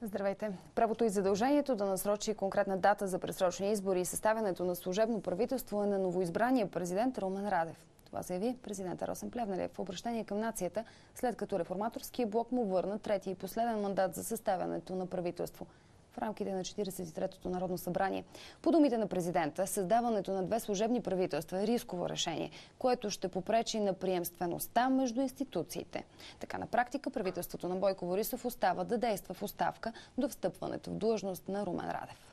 Здравейте! Правото и задължението да насрочи конкретна дата за предсрочни избори и съставянето на служебно правителство е на новоизбрания президент Румен Радев. Това заяви президента Росен Плевнелиев в обращение към нацията, след като реформаторския блок му върна третия и последен мандат за съставянето на правителство в рамките на 43-то Народно събрание. По думите на президента, създаването на две служебни правителства е рисково решение, което ще попречи на приемствеността между институциите. Така на практика правителството на Бойко Борисов остава да действа в оставка до встъпването в длъжност на Румен Радев.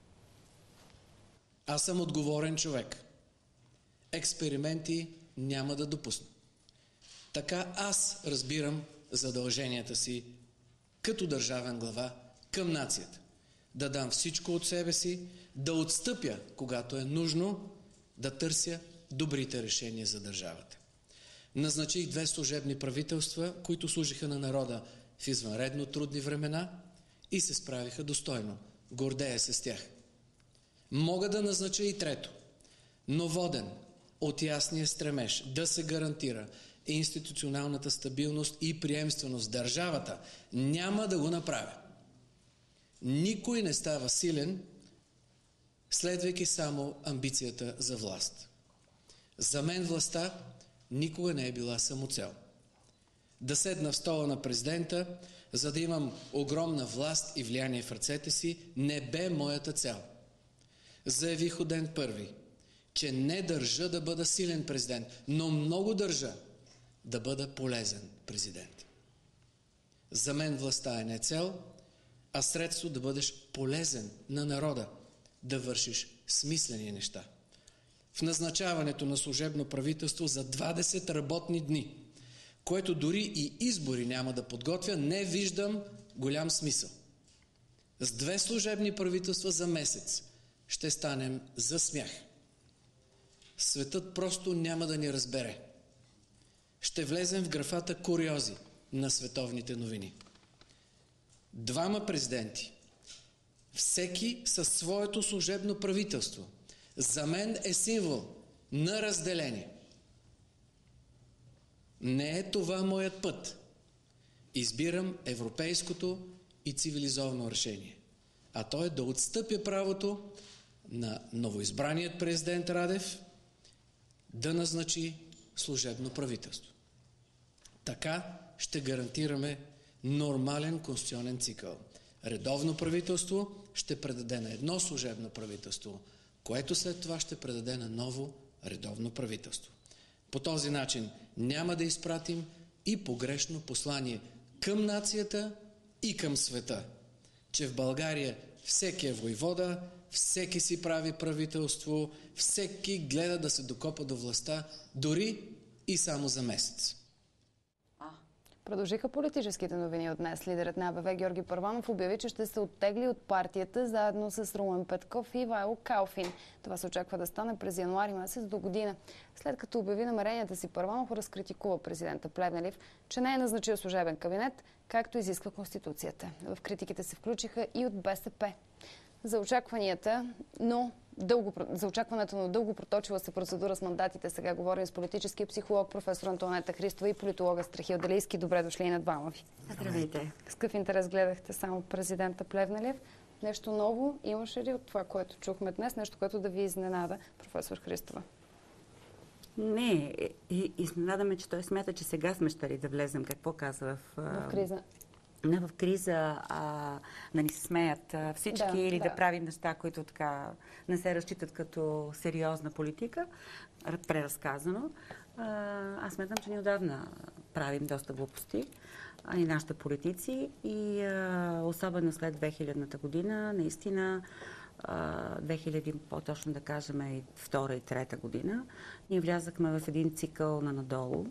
Аз съм отговорен човек. Експерименти няма да допусна. Така аз разбирам задълженията си като държавен глава към нацията. Да дам всичко от себе си, да отстъпя, когато е нужно, да търся добрите решения за държавата. Назначих две служебни правителства, които служиха на народа в извънредно трудни времена и се справиха достойно. Гордея се с тях. Мога да назнача и трето, но воден от ясния стремеж да се гарантира институционалната стабилност и приемственост в държавата, няма да го направя. Никой не става силен, следвайки само амбицията за власт. За мен властта никога не е била самоцел. Да седна в стола на президента, за да имам огромна власт и влияние в ръцете си, не бе моята цел. Заявих от ден първи, че не държа да бъда силен президент, но много държа да бъда полезен президент. За мен властта е не цел, а средство да бъдеш полезен на народа, да вършиш смислени неща. В назначаването на служебно правителство за 20 работни дни, което дори и избори няма да подготвя, не виждам голям смисъл. С две служебни правителства за месец ще станем за смях. Светът просто няма да ни разбере. Ще влезем в графата куриози на световните новини. Двама президенти, всеки със своето служебно правителство, за мен е символ на разделение. Не е това моят път. Избирам европейското и цивилизовано решение. А то е да отстъпя правото на новоизбраният президент Радев да назначи служебно правителство. Така ще гарантираме нормален конституционен цикъл. Редовно правителство ще предаде на едно служебно правителство, което след това ще предаде на ново редовно правителство. По този начин няма да изпратим и погрешно послание към нацията и към света, че в България всеки е войвода, всеки си прави правителство, всеки гледа да се докопа до властта, дори и само за месец. Продължиха политическите новини от днес. Лидерът на АБВ Георги Първанов обяви, че ще се оттегли от партията заедно с Румен Петков и Ивайло Калфин. Това се очаква да стане през януари месец до година. След като обяви намеренията си, Първанов разкритикува президента Плевнелиев, че не е назначил служебен кабинет, както изисква Конституцията. В критиките се включиха и от БСП. За очакването на дълго проточила се процедура с мандатите. Сега говорим с политическия психолог професор Антоанета Христова и политолога Страхил Делийски. Добре дошли и на двама ви. Здравейте. С какъв интерес гледахте само президента Плевнелиев? Нещо ново имаше ли от това, което чухме днес? Нещо, което да ви изненада, професор Христова? Не, изненадаме, че той смята, че сега сме щели да влезем. Какво казва в криза? Не в криза, да ни се смеят всички или да правим неща, които така не се разчитат като сериозна политика, преразказано. Аз смятам, че ние отдавна правим доста глупости, и нашите политици, и особено след 2000-та година, наистина 2000, по-точно да кажем и втора и трета година, ние влязахме в един цикъл на надолу,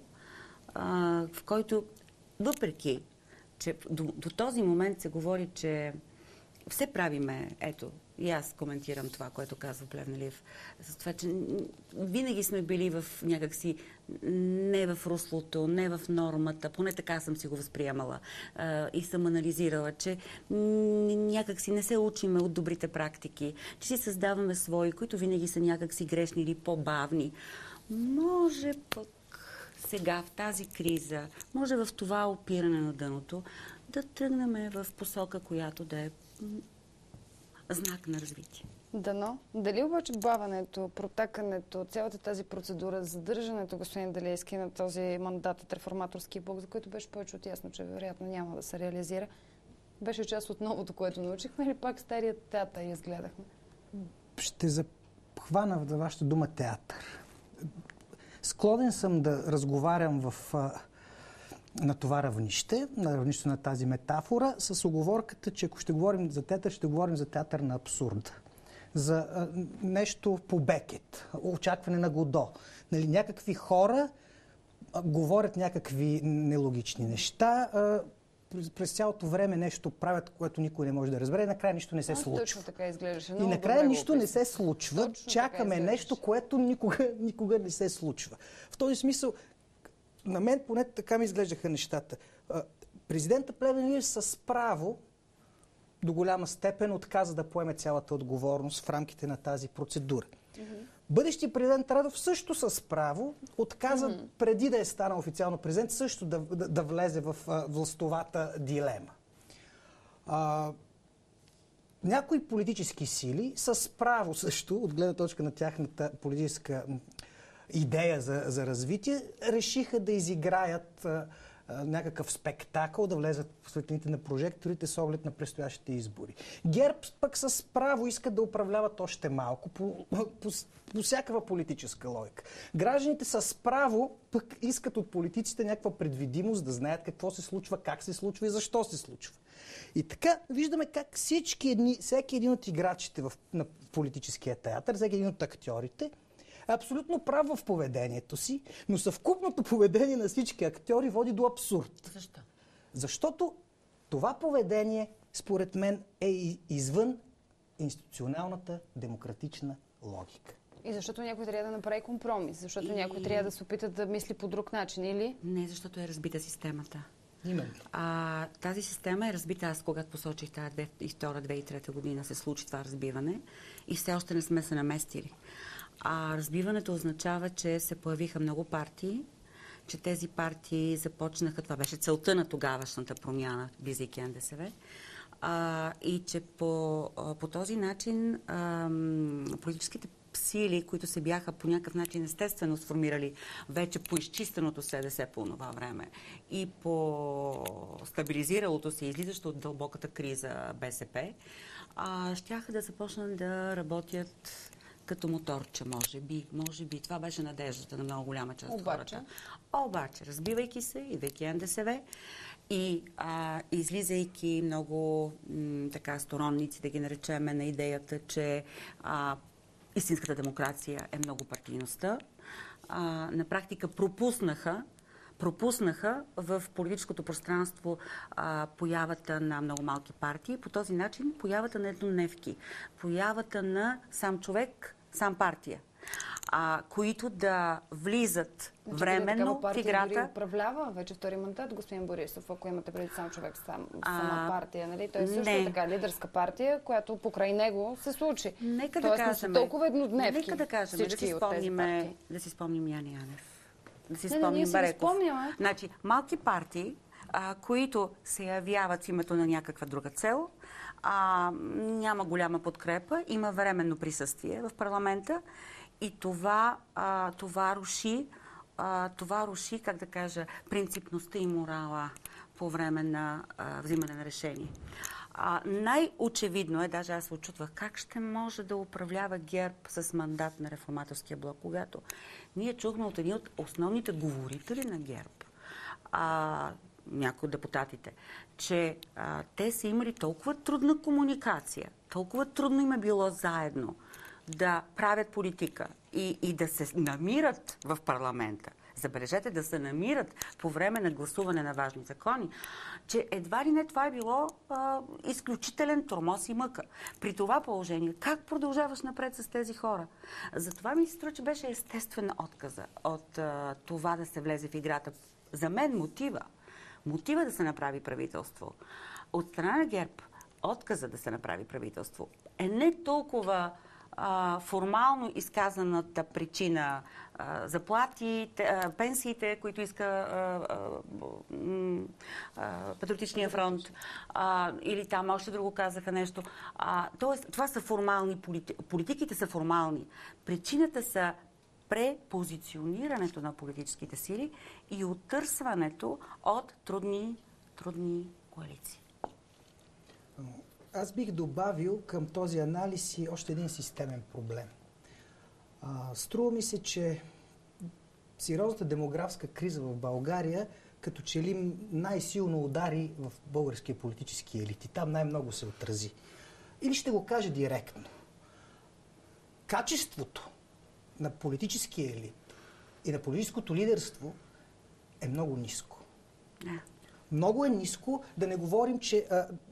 в който въпреки че до този момент се говори, че все правиме, ето, и аз коментирам това, което казва Плевнелиев, за това, че винаги сме били в някакси не в руслото, не в нормата, поне така съм си го възприемала и съм анализирала, че някакси не се учиме от добрите практики, че си създаваме свои, които винаги са някакси грешни или по-бавни. Може пък сега в тази криза, може в това опиране на дъното, да тръгнем в посока, която да е знак на развитие. Дано. Дали обаче бавенето, протакането, цялата тази процедура, задържането, господин Далийски, на този мандат от Реформаторски блок, за който беше повече от ясно, че вероятно няма да се реализира, беше част от новото, което научихме, или пак старият театър изгледахме? Ще захвана в вашата дума театър. Склонен съм да разговарям на това равнище, на равнище на тази метафора, с уговорката, че ако ще говорим за театър, ще говорим за театър на абсурда. За нещо по Бекет, очакване на Годо. Нали, някакви хора говорят някакви нелогични неща, през цялото време нещо правят, което никой не може да разбере, и накрая нищо не се случва. Точно така изглеждаше. И накрая нищо не се случва, чакаме нещо, което никога не се случва. В този смисъл, на мен поне така ми изглеждаха нещата. Президентът Плевнелиев с право до голяма степен отказа да поеме цялата отговорност в рамките на тази процедура. Бъдещи президент Радев също с право отказа, преди да е станал официално президент, също да влезе в властовата дилема. Някои политически сили с право също, от гледна точка на тяхната политическа идея за развитие, решиха да изиграят някакъв спектакъл, да влезат в светлините на прожекторите с оглед на предстоящите избори. ГЕРБ пък с право искат да управляват още малко, по всякаква политическа логика. Гражданите с право пък искат от политиците някаква предвидимост, да знаят какво се случва, как се случва и защо се случва. И така виждаме как всеки един от играчите на политическия театър, всеки един от актьорите, е абсолютно прав в поведението си, но съвкупното поведение на всички актьори води до абсурд. Защо? Защото това поведение, според мен, е извън институционалната демократична логика. И защото някой трябва да направи компромис, защото някой трябва да се опита да мисли по друг начин, или? Не, защото е разбита системата. Именно. Тази система е разбита. Аз, когато посочих тази 2002-2003 година, се случи това разбиване и все още не сме се наместили. Разбиването означава, че се появиха много партии, че тези партии започнаха, това беше целта на тогавашната промяна, влизайки НДСВ, и че по този начин политическите сили, които се бяха по някакъв начин естествено сформирали вече по изчистеното СДС по това време и по стабилизиралото се, излизащо от дълбоката криза БСП, щяха да започнат да работят като моторче, може би. Това беше надеждата на много голяма част от хората. Обаче, разбивайки се, идвайки НДСВ и излизайки много сторонници, да ги наречеме, на идеята, че истинската демокрация е многопартийността, на практика пропуснаха в политическото пространство появата на много малки партии. По този начин появата на еднодневки, появата на сам човек, сам партия, които да влизат временно в играта. Дори управлява вече втори мандат, господин Борисов, ако имате преди сам човек, сама партия, нали? Той също е така лидерска партия, която покрай него се случи. Нека да кажем, толкова еднодневки. Нека да кажем, да си спомним Яне Янев. Да си спомним Бареков. Значи, малки партии, които се явяват в името на някаква друга цел, няма голяма подкрепа, има временно присъствие в парламента и това руши, как да кажа, принципността и морала по време на взимане на решение. Най-очевидно е, даже аз се очутвах, как ще може да управлява ГЕРБ с мандат на Реформаторския блок, когато ние чухме от един от основните говорители на ГЕРБ, някои от депутатите, че те са имали толкова трудна комуникация, толкова трудно им е било заедно да правят политика и да се намират в парламента. Забележете, да се намират по време на гласуване на важни закони, че едва ли не това е било изключителен тормоз и мъка. При това положение, как продължаваш напред с тези хора? Затова ми се струва, че беше естествен отказа от това да се влезе в играта. За мен мотива да се направи правителство от страна на ГЕРБ, отказа да се направи правителство е не толкова формално изказаната причина заплатите, пенсиите, които иска Патриотичния фронт, или там още друго казаха нещо. Тоест, това са формални политиките са формални. Причината са препозиционирането на политическите сили и оттърсването от трудни коалиции. Аз бих добавил към този анализ и още един системен проблем. Струва ми се, че сериозната демографска криза в България като че ли най-силно удари в българския политически елит и там най-много се отрази. Или ще го кажа директно. Качеството на политическия елит и на политическото лидерство е много ниско. Много е ниско, да не говорим, че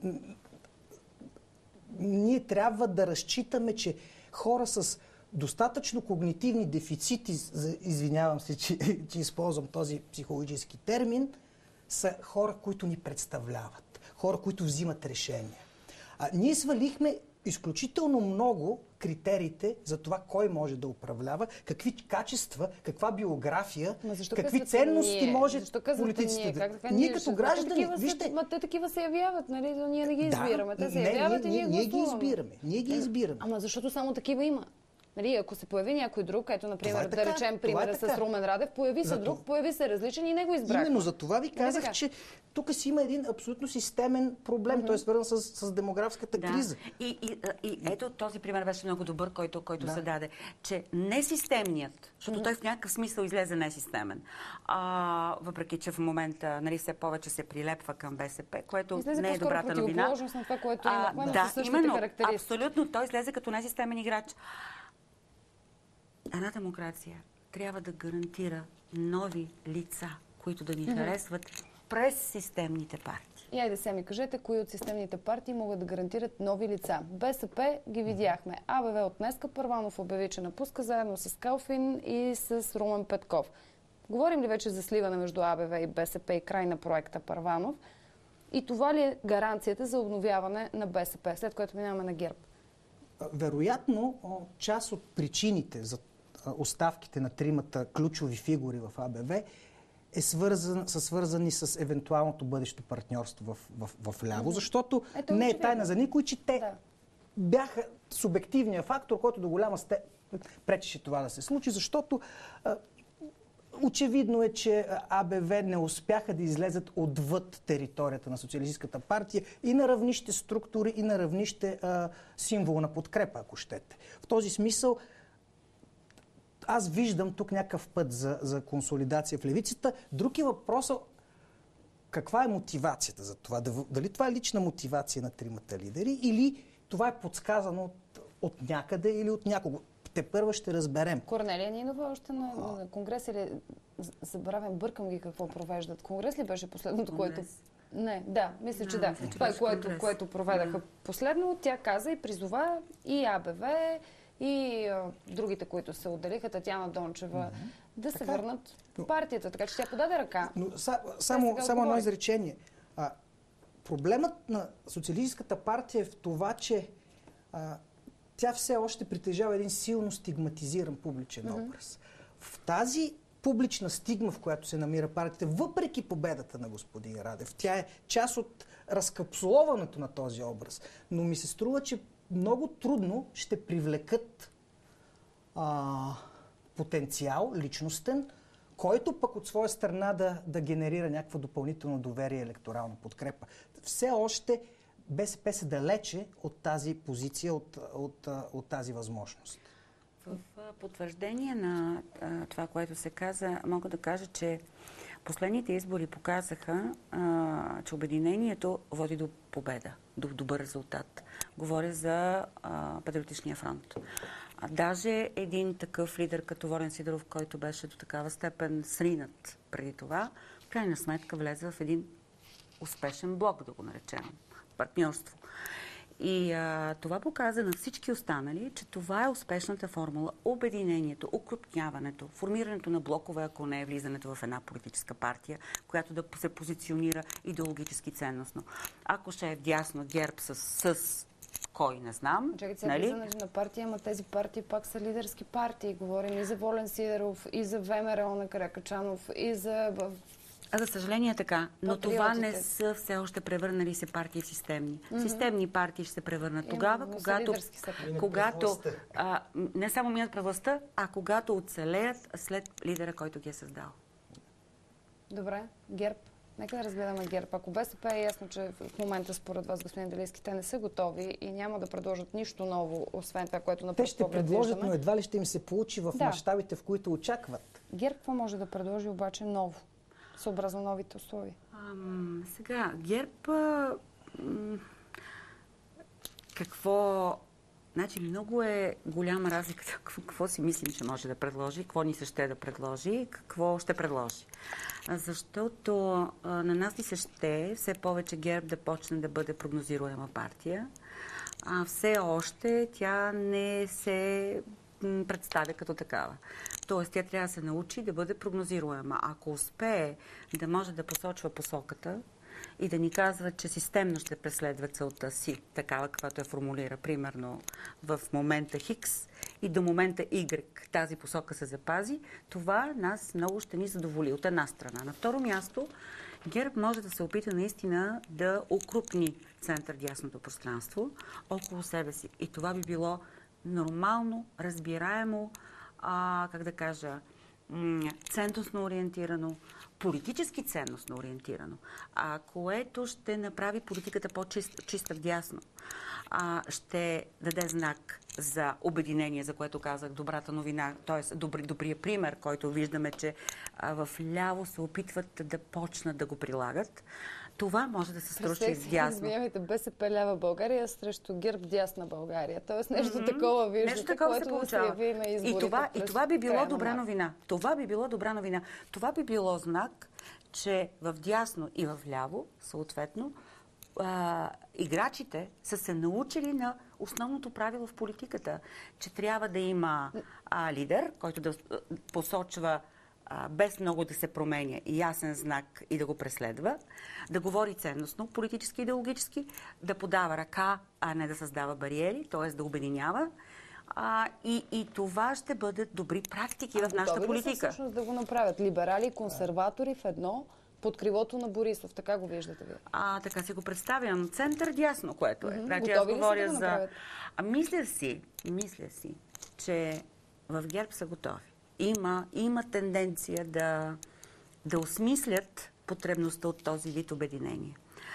ние трябва да разчитаме, че хора с достатъчно когнитивни дефицити, извинявам се, че използвам този психологически термин, са хора, които ни представляват, хора, които взимат решения. Ние свалихме изключително много критериите за това кой може да управлява, какви качества, каква биография, какви ценности може политиците да... Ние като граждани, вижте... Те такива се явяват, нали? Ние не ги избираме. Те се явяват и ние гласуваме. Ние ги избираме. Ама защото само такива има. Нали, ако се появи някой друг, ето, например, да речем примера с Румен Радев, появи се друг, появи се различен и него избрахме. Именно за това ви казах, че тук си има един абсолютно системен проблем. Той е свързан с демографската криза. И ето този пример беше много добър, който се даде. Че несистемният, защото той в някакъв смисъл излезе несистемен, въпреки че в момента все повече се прилепва към БСП, което излезе не е добрата новина. На това, което имахме, да, именно, абсолютно, той излезе като несистемен играч. Една демокрация трябва да гарантира нови лица, които да ни харесват през системните партии. И айде сега ми кажете, кои от системните партии могат да гарантират нови лица. БСП ги видяхме. АБВ от днеска Първанов обяви, че напуска заедно с Калфин и с Румен Петков. Говорим ли вече за сливане между АБВ и БСП и край на проекта Първанов? И това ли е гаранцията за обновяване на БСП, след което минаваме на ГЕРБ? Вероятно, част от причините за оставките на тримата ключови фигури в АБВ са свързани с евентуалното бъдещо партньорство в ляво, защото не е тайна за никой, че те бяха субективният фактор, който до голяма степен пречеше това да се случи, защото очевидно е, че АБВ не успяха да излезат отвъд територията на Социалистическата партия и на равнище структури, и на равнище символ на подкрепа, ако щете. В този смисъл аз виждам тук някакъв път за консолидация в левицата. Друг е въпросът каква е мотивацията за това. Дали това е лична мотивация на тримата лидери или това е подсказано от някъде или от някого. Тепърва ще разберем. Корнелия Нинова още на конгрес или забравям, бъркам ги какво провеждат. Конгрес ли беше последното, което... Не, да, мисля, че да. Това е което проведаха последно. Тя каза и призова и АБВ, и другите, които се отделиха, Татяна Дончева, да се върнат в партията. Така че тя подаде ръка. Но само едно изречение. Проблемът на Социалистическата партия е в това, че тя все още притежава един силно стигматизиран публичен образ. В тази публична стигма, в която се намира партията, въпреки победата на господин Радев, тя е част от разкапсуловането на този образ. Но ми се струва, че много трудно ще привлекат потенциал, личностен, който пък от своя страна да генерира някаква допълнително доверие и електорална подкрепа. Все още БСП се далече от тази позиция, от тази възможност. В потвърждение на това, което се каза, мога да кажа, че последните избори показаха, че обединението води до победа, до добър резултат. Говоря за Патриотичния фронт. Даже един такъв лидер като Волен Сидеров, който беше до такава степен сринат преди това, в крайна сметка влезе в един успешен блок, да го наречем, партньорство. И това показа на всички останали, че това е успешната формула. Обединението, укрупняването, формирането на блокове, ако не е влизането в една политическа партия, която да се позиционира идеологически ценностно. Ако ще е вдясно ГЕРБ с кой, не знам. Чакайте сега влизане на партия, ама тези партии пак са лидерски партии. Говорим и за Волен Сидеров, и за ВМРО на Каракачанов, и за... За съжаление е така, но това не са все още превърнали се партии в системни. Системни партии ще се превърнат тогава, когато не само минат през властта, а когато оцелеят след лидера, който ги е създал. Добре, ГЕРБ. Нека да разгледаме ГЕРБ. Ако БСП е ясно, че в момента според вас, господин Делийски, те не са готови и няма да предложат нищо ново, освен това, което на пръв поглед виждаме. Те ще предложат, но едва ли ще им се получи в мащабите, в които очакват. ГЕРБ какво може да предложи обаче ново, съобразно новите условия? Сега, ГЕРБ... какво... Значи, много е голяма разлика какво си мислим, че може да предложи, какво ни се ще да предложи, какво ще предложи. Защото на нас ни се ще все повече ГЕРБ да почне да бъде прогнозируема партия, а все още тя не се представя като такава. Тоест, тя трябва да се научи да бъде прогнозируема. Ако успее да може да посочва посоката и да ни казва, че системно ще преследва целта си, такава, каквато я формулира, примерно в момента Хикс и до момента Y, тази посока се запази, това нас много ще ни задоволи от една страна. На второ място, ГЕРБ може да се опита наистина да окрупни център-дясното пространство около себе си. И това би било нормално, разбираемо, как да кажа, ценностно ориентирано, политически ценностно ориентирано, което ще направи политиката по-чиста вдясно. Ще даде знак за обединение, за което казах, добрата новина, т.е. добрия пример, който виждаме, че в ляво се опитват да почнат да го прилагат. Това може да се стручи дясно. Извинявайте, БСП лява България срещу ГЕРБ дясна България. Тоест нещо такова виждате, което да се яви на изборите. И това би било добра новина. Това би било добра новина. Това би било знак, че в дясно и в ляво, съответно, играчите са се научили на основното правило в политиката, че трябва да има лидер, който да посочва без много да се променя и ясен знак и да го преследва, да говори ценностно, политически и идеологически, да подава ръка, а не да създава бариери, т.е. да обединява. И това ще бъдат добри практики в нашата политика. Готови ли са всъщност да го направят? Либерали и консерватори в едно под крилото на Борисов. Така го виждате ви? Така си го представям. Център-дясно, което е. Готови ли са да го направят? Мисля си, че в ГЕРБ са готови. Има тенденция да осмислят потребността от този вид обединение.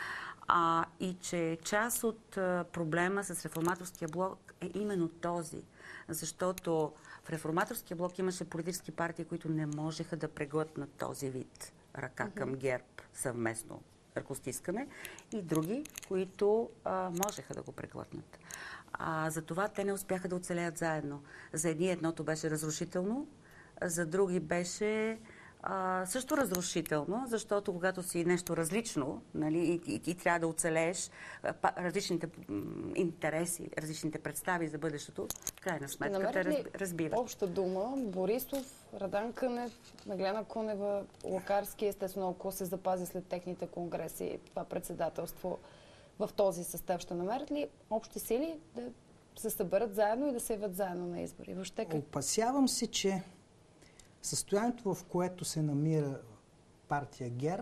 И че част от проблема с реформаторския блок е именно този. Защото в реформаторския блок имаше политически партии, които не можеха да преглътнат този вид ръка към ГЕРБ съвместно ръкостискане и други, които можеха да го преглътнат. Затова те не успяха да оцелеят заедно. За едното беше разрушително, за други беше също разрушително, защото когато си нещо различно, нали, и трябва да оцелееш различните интереси, различните представи за бъдещето, в крайна сметка те разбиват. Обща дума, Борисов, Радан Кънев, Меглена Кунева, Лукарски, естествено, ако се запази след техните конгреси, това председателство в този състав, ще намерят ли общи сили да се съберат заедно и да се явят заедно на избори? Въобще как? Опасявам се, че състоянието, в което се намира партия ГЕРБ,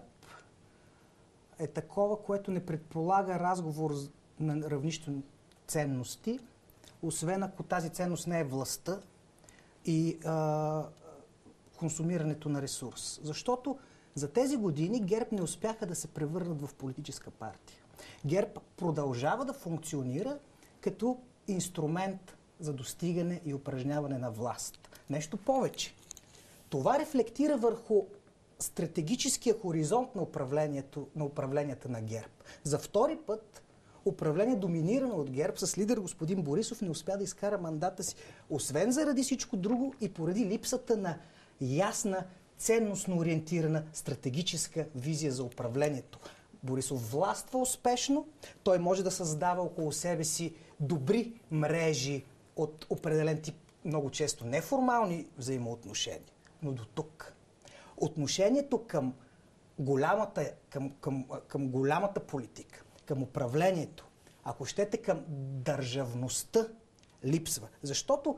е такова, което не предполага разговор на равнище ценности, освен ако тази ценност не е властта и консумирането на ресурс. Защото за тези години ГЕРБ не успяха да се превърнат в политическа партия. ГЕРБ продължава да функционира като инструмент за достигане и упражняване на власт. Нещо повече. Това рефлектира върху стратегическия хоризонт на управленията на ГЕРБ. За втори път управление, доминирано от ГЕРБ, с лидер господин Борисов, не успя да изкара мандата си, освен заради всичко друго и поради липсата на ясна, ценностно ориентирана стратегическа визия за управлението. Борисов властва успешно, той може да създава около себе си добри мрежи от определен тип, много често неформални взаимоотношения. Но до тук. Отношението към голямата политика, към управлението, ако щете към държавността, липсва. Защото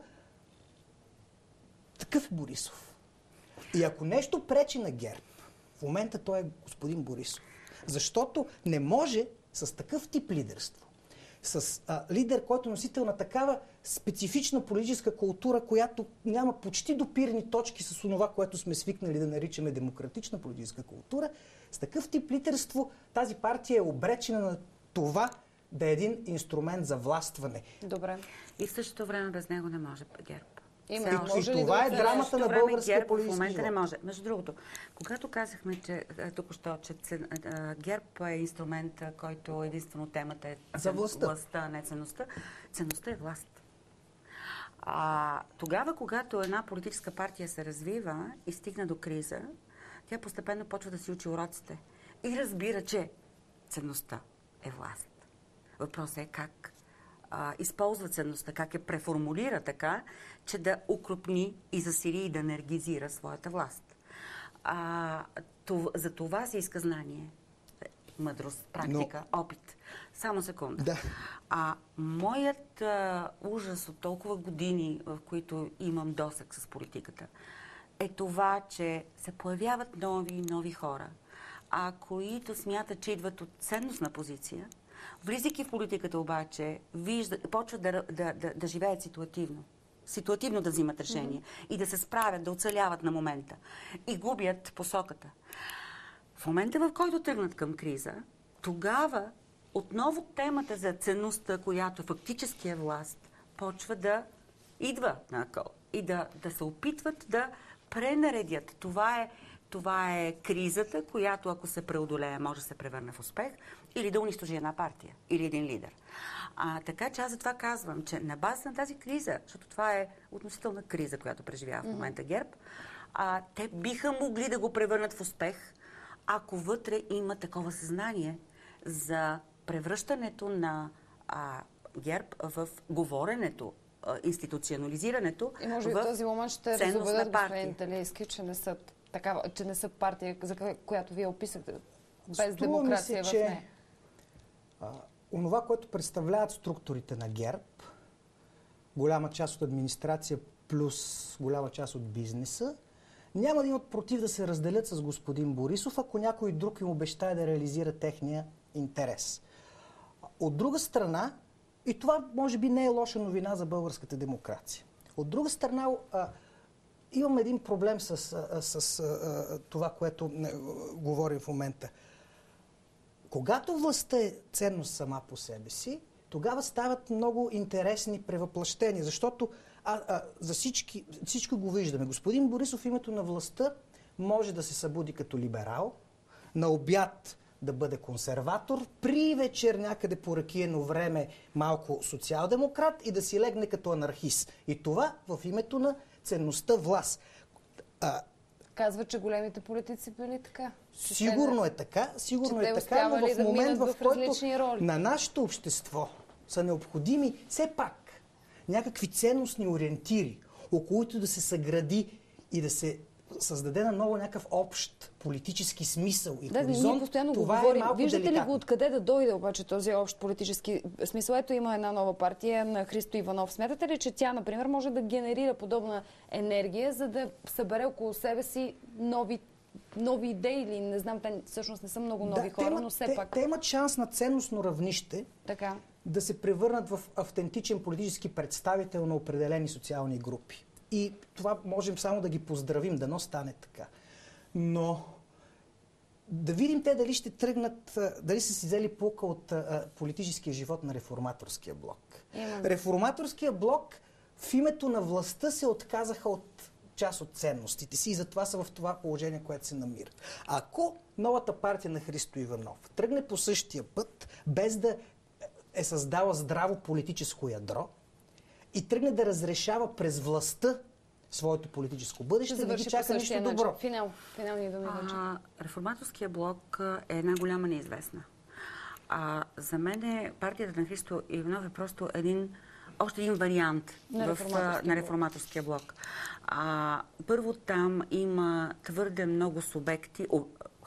такъв е Борисов. И ако нещо пречи на ГЕРБ, в момента той е господин Борисов. Защото не може с такъв тип лидерство, с лидер, който е носител на такава специфична политическа култура, която няма почти допирни точки с това, което сме свикнали да наричаме демократична политическа култура, с такъв тип лидерство тази партия е обречена на това да е един инструмент за властване. Добре. И в същото време без него не може ГЕРБ. И това е драмата на българския политически в момента живот. не може. Между другото, когато казахме, че току-що, че ГЕРБ е инструмент, който единствено темата е за властта, а не ценността, ценността е власт. Тогава, когато една политическа партия се развива и стигна до криза, тя постепенно почва да си учи уроците и разбира, че ценността е власт. Въпросът е как използва ценността, как я преформулира така, че да укрупни и засили и да енергизира своята власт. За това се иска знание, мъдрост, практика, опит. Само секунда. Да. Моят ужас от толкова години, в които имам досег с политиката, е това, че се появяват нови хора, които смятат, че идват от ценностна позиция. Влизайки в политиката обаче, почват да живеят ситуативно. Ситуативно да взимат решения и да се справят, да оцеляват на момента. И губят посоката. В момента, в който тръгнат към криза, тогава отново темата за ценността, която фактически е власт, почва да идва на акъл и да се опитват да пренаредят. Това е кризата, която ако се преодолее, може да се превърне в успех или да унищожи една партия или един лидер. Така че аз затова казвам, че на база на тази криза, защото това е относителна криза, която преживява в момента ГЕРБ, те биха могли да го превърнат в успех, ако вътре има такова съзнание за превръщането на ГЕРБ в говоренето, институционализирането и може би в този момент ще разобедят господин Талийски, че не са партия, за която вие описахте, без демокрация в нея. Онова, което представляват структурите на ГЕРБ, голяма част от администрация плюс голяма част от бизнеса, няма да имат против да се разделят с господин Борисов, ако някой друг им обещае да реализира техния интерес. От друга страна, и това може би не е лоша новина за българската демокрация. От друга страна, имам един проблем с това, което говорим в момента. Когато властта е ценност сама по себе си, тогава стават много интересни превъплъщения, защото за всички го виждаме. Господин Борисов в името на властта може да се събуди като либерал, на обяд да бъде консерватор, при вечер някъде по ракиено време малко социал-демократ и да си легне като анархист. И това в името на ценността власт. Казва, че големите политици били така. Сигурно е така, но в момент, в който на нашето общество са необходими все пак някакви ценностни ориентири, около които да се съгради и да се създаде наново някакъв общ политически смисъл и хоризонт, ние постоянно това го говорим. е малко Виждате деликатно. ли го откъде да дойде обаче този общ политически смисъл? Ето има една нова партия на Христо Иванов. Смятате ли, че тя, например, може да генерира подобна енергия, за да събере около себе си нови идеи или не знам, те всъщност не са много нови хора, но все пак. Те имат шанс на ценностно равнище така да се превърнат в автентичен политически представител на определени социални групи. И това можем само да ги поздравим, дано стане така. Но да видим те дали ще тръгнат, дали са си взели поука от политическия живот на реформаторския блок. Реформаторския блок в името на властта се отказаха от част от ценностите си и затова са в това положение, което се намират. Ако новата партия на Христо Иванов тръгне по същия път, без да е създала здраво политическо ядро и тръгне да разрешава през властта своето политическо бъдеще, не ги чака нищо добро. Финални думи. Реформаторския блок е една голяма неизвестна. За мен партията на Христо Иванов е просто още един вариант на реформаторския блок. Първо там има твърде много субекти,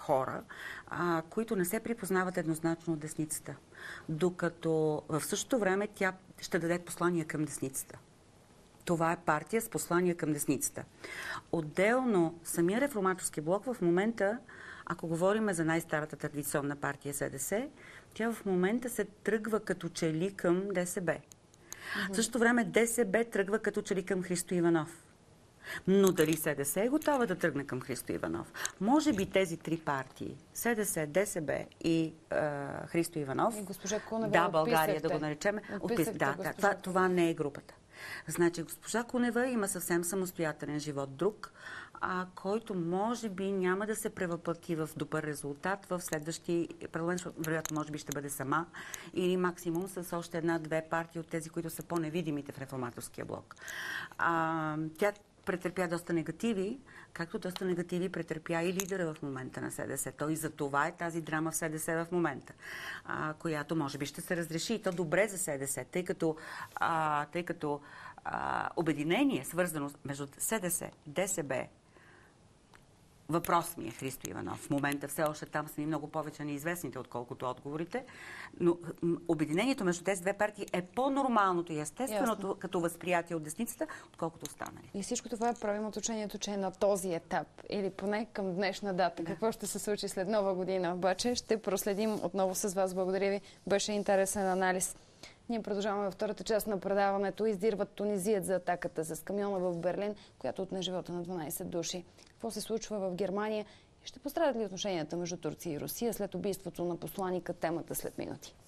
хора, които не се припознават еднозначно от десницата. Докато в същото време тя ще даде послания към десницата. Това е партия с послания към десницата. Отделно, самия реформаторски блок в момента, ако говорим за най-старата традиционна партия СДС, тя в момента се тръгва като че ли към ДСБ. В същото време ДСБ тръгва като че ли към Христо Иванов. Но дали СДС е готова да тръгне към Христо Иванов? Може би тези три партии, СДС, ДСБ и Христо Иванов, и госпожа Кунева, да, България да го наречем, това не е групата. Значи госпожа Кунева има съвсем самостоятелен живот друг, който може би няма да се превъплъти в добър резултат в следващи парламент, вероятно може би ще бъде сама или максимум с още една-две партии от тези, които са по-невидимите в реформаторския блок. Тя претърпя доста негативи, както доста негативи претърпя и лидера в момента на СДС. Той за това е тази драма в СДС в момента, която може би ще се разреши и то добре за СДС, тъй като обединение, свързано между СДС, ДСБ, въпрос ми е Христо Иванов. В момента все още там са ни много повече неизвестните, отколкото отговорите. Но обединението между тези две партии е по-нормалното и естественото като възприятие от десницата, отколкото останали. И всичко това правим уточнението, че е на този етап, или поне към днешна дата. Да. Какво ще се случи след Нова година? Обаче ще проследим отново с вас. Благодаря ви. Беше интересен анализ. Ние продължаваме във втората част на предаването. Издирват тунизиец за атаката с камиона в Берлин, която отне живота на 12 души. Какво се случва в Германия? Ще пострадат ли отношенията между Турция и Русия след убийството на посланика? Темата след минути.